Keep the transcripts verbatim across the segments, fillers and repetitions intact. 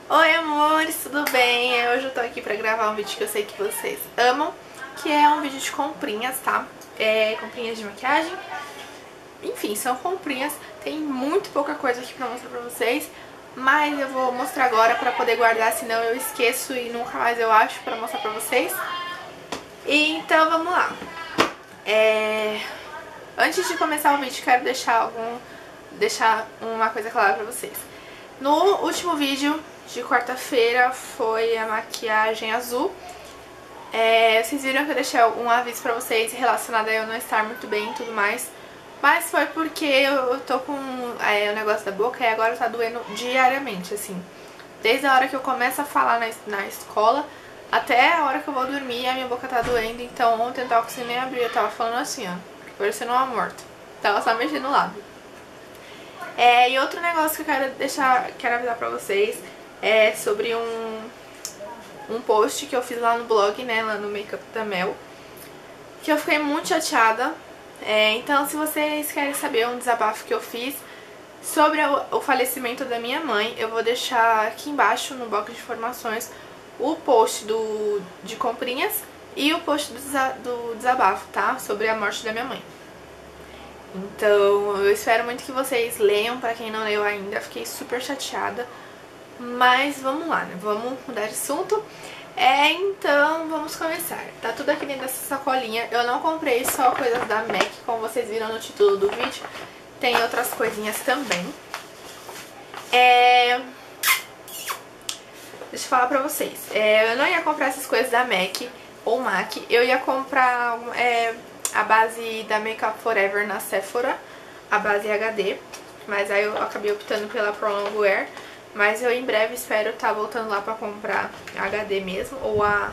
Oi amores, tudo bem? Hoje eu tô aqui pra gravar um vídeo que eu sei que vocês amam, que é um vídeo de comprinhas, tá? É comprinhas de maquiagem. Enfim, são comprinhas, tem muito pouca coisa aqui pra mostrar pra vocês, mas eu vou mostrar agora pra poder guardar, senão eu esqueço e nunca mais eu acho pra mostrar pra vocês. E, então vamos lá. É... Antes de começar o vídeo, quero deixar, algum... deixar uma coisa clara pra vocês. No último vídeo de quarta-feira foi a maquiagem azul. É, vocês viram que eu deixei um aviso pra vocês relacionado a eu não estar muito bem e tudo mais. Mas foi porque eu tô com é, o negócio da boca e agora tá doendo diariamente, assim. Desde a hora que eu começo a falar na, na escola até a hora que eu vou dormir a minha boca tá doendo. Então ontem eu tava conseguindo nem abrir, eu tava falando assim, ó, parecendo uma morta. Tava só mexendo o lábio. É, e outro negócio que eu quero deixar, quero avisar pra vocês é sobre um, um post que eu fiz lá no blog, né, lá no Makeup da Mel, que eu fiquei muito chateada. É, então se vocês querem saber um desabafo que eu fiz sobre o, o falecimento da minha mãe, eu vou deixar aqui embaixo no box de informações o post do, de comprinhas e o post do, do desabafo, tá? Sobre a morte da minha mãe. Então, eu espero muito que vocês leiam, pra quem não leu ainda, fiquei super chateada. Mas vamos lá, né? Vamos mudar de assunto. É, então, vamos começar. Tá tudo aqui dentro dessa sacolinha. Eu não comprei só coisas da MAC, como vocês viram no título do vídeo. Tem outras coisinhas também. É... Deixa eu falar pra vocês. É, eu não ia comprar essas coisas da MAC ou MAC. Eu ia comprar... É... a base da Makeup Forever na Sephora, a base H D, mas aí eu acabei optando pela Pro Longwear, mas eu em breve espero estar voltando lá pra comprar a H D mesmo, ou a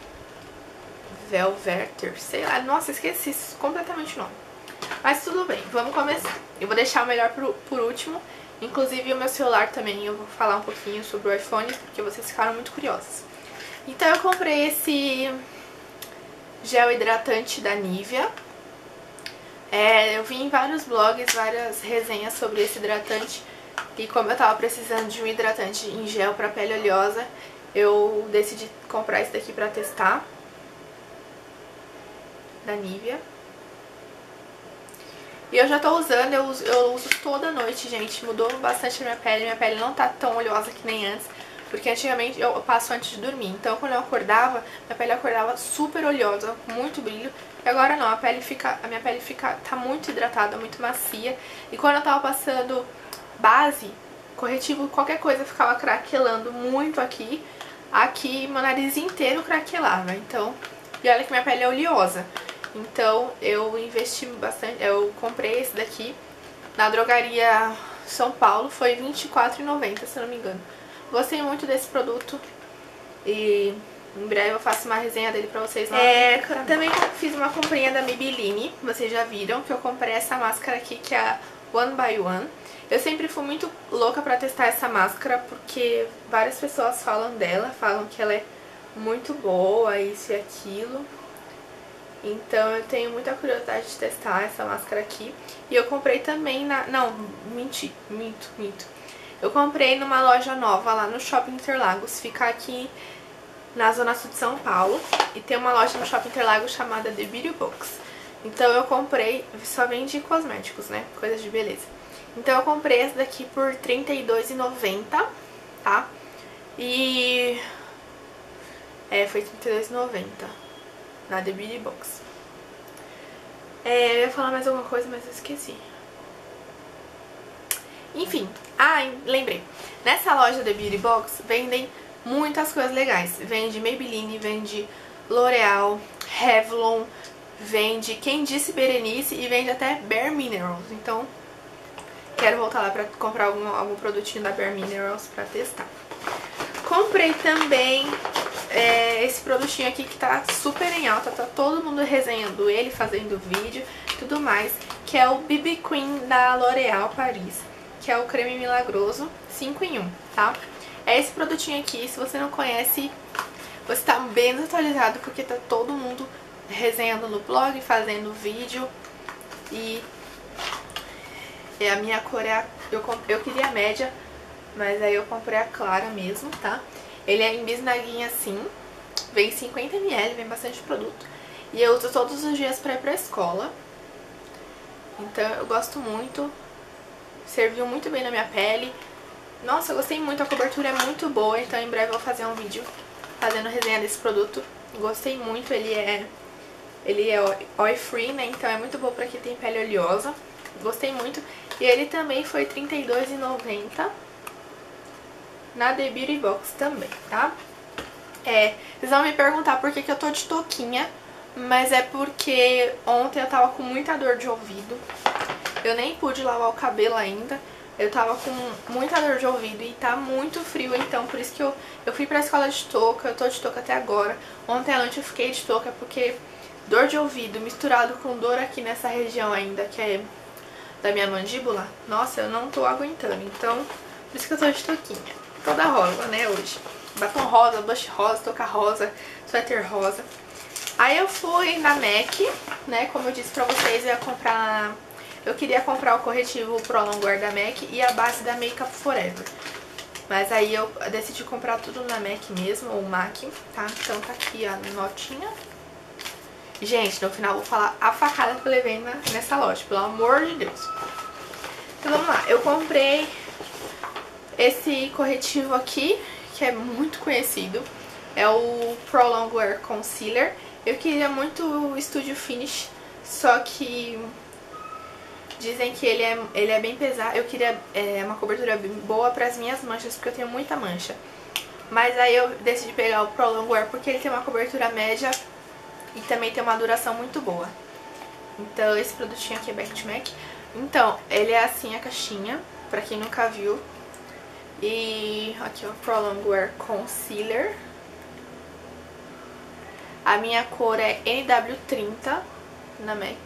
Velveter, sei lá, nossa, esqueci completamente o nome. Mas tudo bem, vamos começar. Eu vou deixar o melhor por, por último, inclusive o meu celular também, eu vou falar um pouquinho sobre o iPhone, porque vocês ficaram muito curiosos. Então eu comprei esse gel hidratante da Nivea. É, eu vi em vários blogs, várias resenhas sobre esse hidratante. E como eu tava precisando de um hidratante em gel pra pele oleosa, eu decidi comprar esse daqui pra testar. Da Nivea. E eu já tô usando, eu uso, eu uso toda noite, gente. Mudou bastante a minha pele, minha pele não tá tão oleosa que nem antes. Porque antigamente eu passo antes de dormir, então quando eu acordava, minha pele acordava super oleosa, com muito brilho. E agora não, a pele fica, a minha pele fica, tá muito hidratada, muito macia. E quando eu tava passando base, corretivo, qualquer coisa ficava craquelando muito aqui. Aqui meu nariz inteiro craquelava, então... E olha que minha pele é oleosa. Então eu investi bastante, eu comprei esse daqui na drogaria São Paulo, foi vinte e quatro reais e noventa centavos, se eu não me engano. Gostei muito desse produto e em breve eu faço uma resenha dele pra vocês. É, também fiz uma comprinha da Maybelline, vocês já viram que eu comprei essa máscara aqui, que é a One by One. Eu sempre fui muito louca pra testar essa máscara, porque várias pessoas falam dela, falam que ela é muito boa, isso e aquilo. Então eu tenho muita curiosidade de testar essa máscara aqui. E eu comprei também na... Não, menti, minto, minto. Eu comprei numa loja nova lá no Shopping Interlagos, fica aqui na Zona Sul de São Paulo. E tem uma loja no Shopping Interlagos chamada The Beauty Box. Então eu comprei, só vende cosméticos, né, coisas de beleza. Então eu comprei essa daqui por trinta e dois reais e noventa centavos, tá? E... É, foi trinta e dois reais e noventa centavos na The Beauty Box. É, eu ia falar mais alguma coisa, mas eu esqueci. Enfim, ah, lembrei. Nessa loja da Beauty Box vendem muitas coisas legais. Vende Maybelline, vende L'Oreal, Revlon, vende Quem Disse Berenice e vende até Bare Minerals. Então, quero voltar lá pra comprar algum, algum produtinho da Bare Minerals pra testar. Comprei também é, esse produtinho aqui que tá super em alta, tá todo mundo resenhando ele, fazendo vídeo e tudo mais, que é o B B Cream da L'Oreal Paris, que é o creme milagroso cinco em um, tá? É esse produtinho aqui, se você não conhece, você tá bem desatualizado, porque tá todo mundo resenhando no blog, fazendo vídeo. E a minha cor é a, eu, eu queria a média, mas aí eu comprei a clara mesmo, tá? Ele é em bisnaguinha assim, vem cinquenta mililitros, vem bastante produto. E eu uso todos os dias pra ir pra escola. Então eu gosto muito, serviu muito bem na minha pele. Nossa, eu gostei muito, a cobertura é muito boa, então em breve eu vou fazer um vídeo fazendo resenha desse produto. Gostei muito, ele é ele é oil free, né, então é muito bom pra quem tem pele oleosa. Gostei muito. E ele também foi trinta e dois reais e noventa centavos na The Beauty Box também, tá? É, vocês vão me perguntar por que que eu tô de touquinha, mas é porque ontem eu tava com muita dor de ouvido. Eu nem pude lavar o cabelo ainda. Eu tava com muita dor de ouvido e tá muito frio, então por isso que eu, eu fui pra escola de touca, eu tô de touca até agora. Ontem à noite eu fiquei de touca porque dor de ouvido misturado com dor aqui nessa região ainda, que é da minha mandíbula, nossa, eu não tô aguentando. Então, por isso que eu tô de touquinha. Toda rosa, né, hoje. Batom rosa, blush rosa, touca rosa, suéter rosa. Aí eu fui na MAC, né, como eu disse pra vocês, eu ia comprar... Eu queria comprar o corretivo Pro Longwear da MAC e a base da Makeup Forever. Mas aí eu decidi comprar tudo na MAC mesmo, ou MAC, tá? Então tá aqui a notinha. Gente, no final eu vou falar a facada que eu levei na, nessa loja, pelo amor de Deus. Então vamos lá, eu comprei esse corretivo aqui, que é muito conhecido. É o Pro Longwear Concealer. Eu queria muito o Studio Finish, só que... dizem que ele é, ele é bem pesado. Eu queria é, uma cobertura bem boa para as minhas manchas, porque eu tenho muita mancha. Mas aí eu decidi pegar o Pro Longwear porque ele tem uma cobertura média e também tem uma duração muito boa. Então esse produtinho aqui é Back to MAC. Então, ele é assim a caixinha, pra quem nunca viu. E aqui ó, Pro Longwear Concealer. A minha cor é N W trinta na MAC.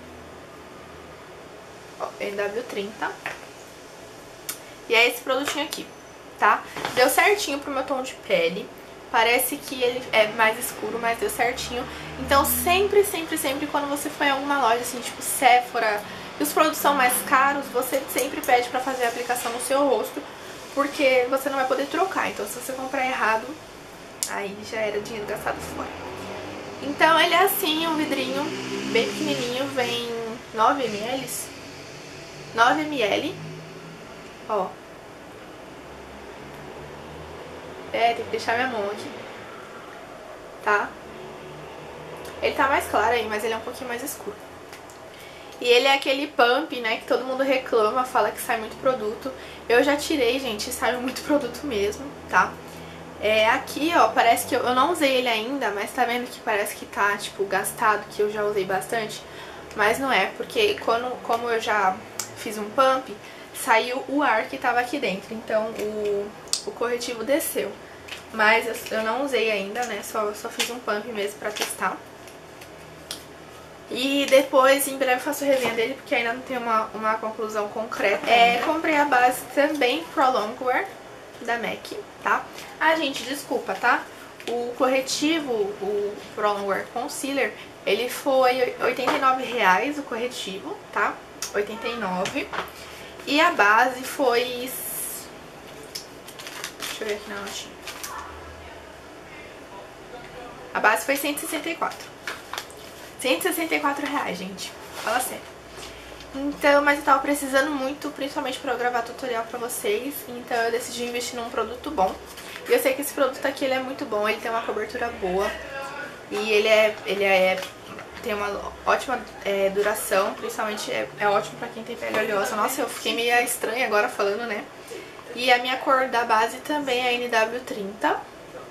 N W trinta. E é esse produtinho aqui, tá? Deu certinho pro meu tom de pele. Parece que ele é mais escuro, mas deu certinho. Então sempre, sempre, sempre quando você for em alguma loja, assim, tipo Sephora, e os produtos são mais caros, você sempre pede pra fazer a aplicação no seu rosto, porque você não vai poder trocar. Então se você comprar errado, aí já era dinheiro gastado fora. Então ele é assim, um vidrinho bem pequenininho, vem nove mililitros. nove mililitros, ó. É, tem que deixar minha mão aqui, tá? Ele tá mais claro aí, mas ele é um pouquinho mais escuro. E ele é aquele pump, né, que todo mundo reclama, fala que sai muito produto. Eu já tirei, gente, saiu muito produto mesmo, tá? É, aqui, ó, parece que eu, eu não usei ele ainda, mas tá vendo que parece que tá, tipo, gastado, que eu já usei bastante? Mas não é, porque quando, como eu já... fiz um pump, saiu o ar que tava aqui dentro, então o, o corretivo desceu. Mas eu, eu não usei ainda, né, só, só fiz um pump mesmo pra testar. E depois, em breve, eu faço resenha dele, porque ainda não tem uma, uma conclusão concreta. É, comprei a base também Pro Longwear da MAC, tá? Ah, gente, desculpa, tá? O corretivo, o Pro Longwear Concealer, ele foi oitenta e nove reais o corretivo, tá? oitenta e nove. E a base foi... Deixa eu ver aqui na notinha. A base foi cento e sessenta e quatro. cento e sessenta e quatro reais, gente. Fala sério. Então, mas eu tava precisando muito, principalmente pra eu gravar tutorial pra vocês. Então eu decidi investir num produto bom. E eu sei que esse produto aqui, ele é muito bom. Ele tem uma cobertura boa. E ele é... Ele é tem uma ótima é, duração, principalmente é, é ótimo pra quem tem pele oleosa. Nossa, eu fiquei meio estranha agora falando, né? E a minha cor da base também é N W trinta.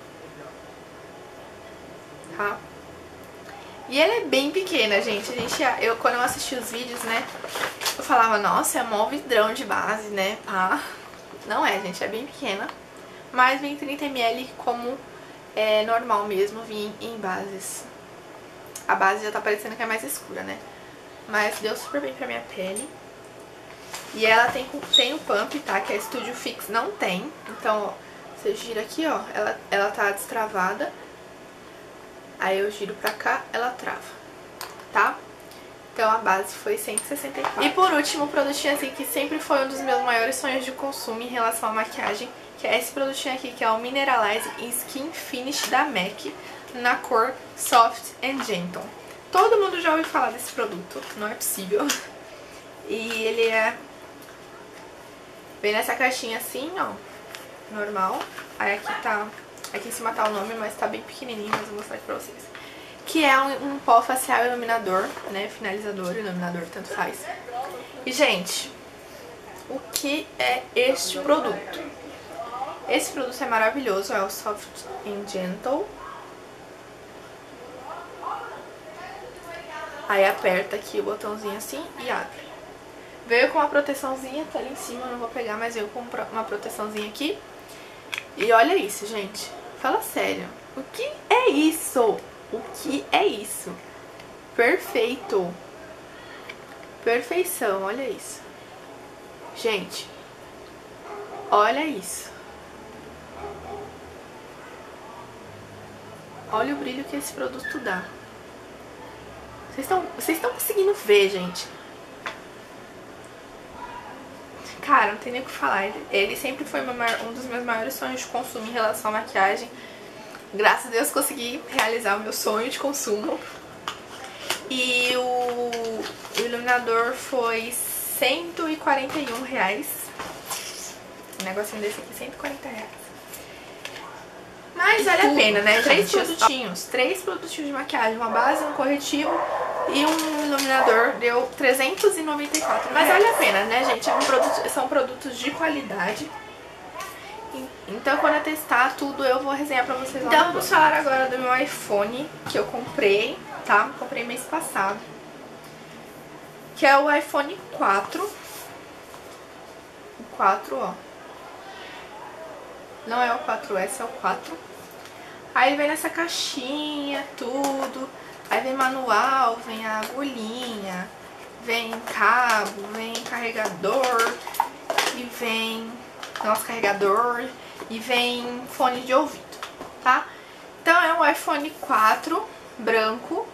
Tá? E ela é bem pequena, gente. A gente eu, quando eu assisti os vídeos, né, eu falava, nossa, é mó vidrão de base, né? Ah, não é, gente, é bem pequena. Mas vem trinta mililitros como é normal mesmo, vim em bases. A base já tá parecendo que é mais escura, né? Mas deu super bem pra minha pele. E ela tem, tem o pump, tá? Que é Studio Fix, não tem. Então, ó, você gira aqui, ó, ela, ela tá destravada. Aí eu giro pra cá, ela trava, tá? Então a base foi cento e sessenta e quatro. E por último, o produtinho assim que sempre foi um dos meus maiores sonhos de consumo em relação à maquiagem, que é esse produtinho aqui, que é o Mineralize Skin Finish da MAC, na cor Soft and Gentle. Todo mundo já ouviu falar desse produto, não é possível. E ele é... vem nessa caixinha assim, ó, normal. Aí aqui tá... aqui em cima tá o nome, mas tá bem pequenininho, mas eu vou mostrar aqui pra vocês. Que é um, um pó facial iluminador, né, finalizador, iluminador, tanto faz. E, gente, o que é este produto? Esse produto é maravilhoso, é o Soft and Gentle. Aí aperta aqui o botãozinho assim e abre. Veio com uma proteçãozinha, tá ali em cima, eu não vou pegar, mas veio com uma proteçãozinha aqui. E olha isso, gente. Fala sério. O que é isso? O que é isso? Perfeito. Perfeição, olha isso. Gente, olha isso. Olha o brilho que esse produto dá. Vocês estão vocês estão conseguindo ver, gente? Cara, não tem nem o que falar. Ele sempre foi um dos meus maiores sonhos de consumo em relação à maquiagem. Graças a Deus consegui realizar o meu sonho de consumo. E o, o iluminador foi cento e quarenta e um reais. Um negocinho desse aqui, cento e quarenta reais. Mas vale a pena, né? Três produtinhos. Três produtinhos de maquiagem. Uma base, um corretivo e um iluminador. Deu trezentos e noventa e quatro reais. Mas vale a pena, né, gente? É um produto, são produtos de qualidade. Então quando eu testar tudo eu vou resenhar pra vocês lá. Então vamos falar agora do meu iPhone, que eu comprei, tá? Comprei mês passado. Que é o iPhone quatro. O quatro, ó. Não é o quatro S, é o quatro. Aí ele vem nessa caixinha, tudo. Aí vem manual, vem a agulhinha, vem cabo, vem carregador e vem nosso carregador e vem fone de ouvido, tá? Então é um iPhone quatro branco.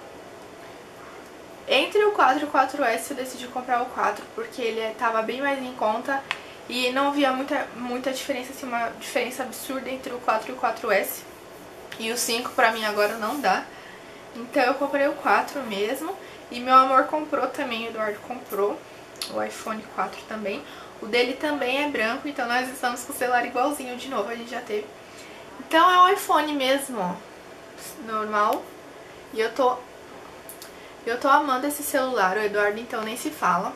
Entre o quatro e o quatro S eu decidi comprar o quatro porque ele tava bem mais em conta e não via muita, muita diferença, assim, uma diferença absurda entre o quatro e o quatro S. E o cinco pra mim agora não dá. Então eu comprei o quatro mesmo. E meu amor comprou também, o Eduardo comprou o iPhone quatro também. O dele também é branco, então nós estamos com o celular igualzinho de novo, a gente já teve. Então é um iPhone mesmo, ó, normal. E eu tô, eu tô amando esse celular, o Eduardo então nem se fala.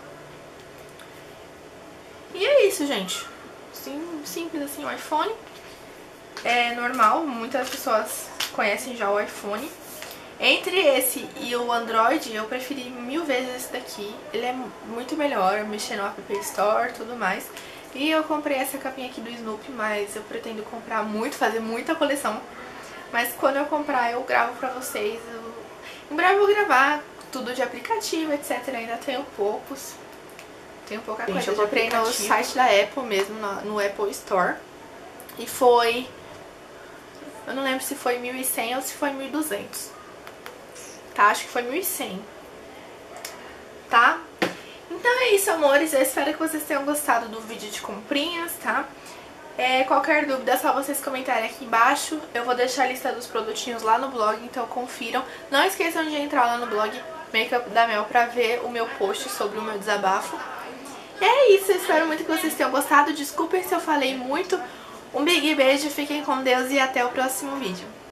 E é isso, gente. Sim, simples assim o iPhone. É normal, muitas pessoas conhecem já o iPhone. Entre esse e o Android, eu preferi mil vezes esse daqui. Ele é muito melhor, mexer no App Store e tudo mais. E eu comprei essa capinha aqui do Snoopy, mas eu pretendo comprar muito, fazer muita coleção. Mas quando eu comprar, eu gravo pra vocês. Eu... Em breve eu vou gravar tudo de aplicativo, etcétera. Ainda tenho poucos. Tenho pouca coisa. Gente, eu comprei no site da Apple mesmo, no, no Apple Store. E foi... eu não lembro se foi mil e cem ou se foi mil e duzentos. Tá? Acho que foi mil e cem. Tá? Então é isso, amores. Eu espero que vocês tenham gostado do vídeo de comprinhas, tá? É, qualquer dúvida é só vocês comentarem aqui embaixo. Eu vou deixar a lista dos produtinhos lá no blog, então confiram. Não esqueçam de entrar lá no blog Makeup da Mel pra ver o meu post sobre o meu desabafo. E é isso, eu espero muito que vocês tenham gostado. Desculpem se eu falei muito. Um big beijo, fiquem com Deus e até o próximo vídeo.